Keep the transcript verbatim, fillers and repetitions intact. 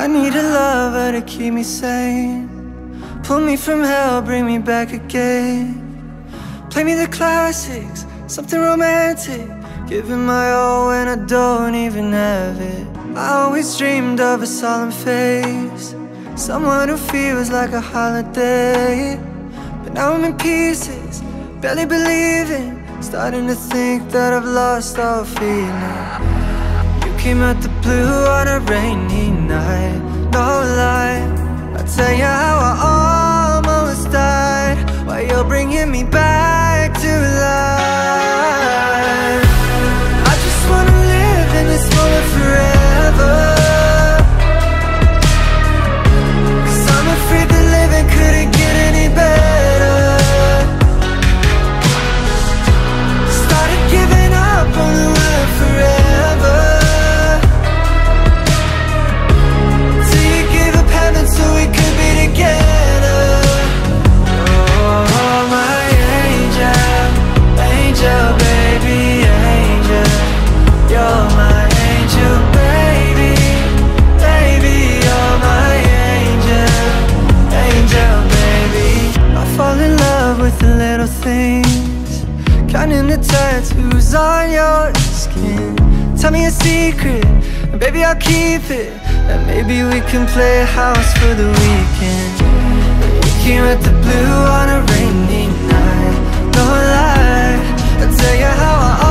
I need a lover to keep me sane, pull me from hell, bring me back again. Play me the classics, something romantic, giving my all when I don't even have it. I always dreamed of a solemn face, someone who feels like a holiday. But now I'm in pieces, barely believing, starting to think that I've lost all feeling. You came out the blue on a rainy night, no lie, I'll tell you how I almost died, while you're bringing me back to life. I just wanna live in this moment forever, 'cause I'm afraid that living couldn't get any better. Started giving up on the word forever, till you gave up heaven so we could be together. Oh, my angel, angel, baby, angel. You're my angel, baby, baby. You're my angel, angel, baby. I fall in love with the little things, counting the tattoos on your skin. Tell me a secret, and baby I'll keep it, and maybe we can play a house for the weekend. You came at the blue on a rainy night, no lie, I'll tell you how I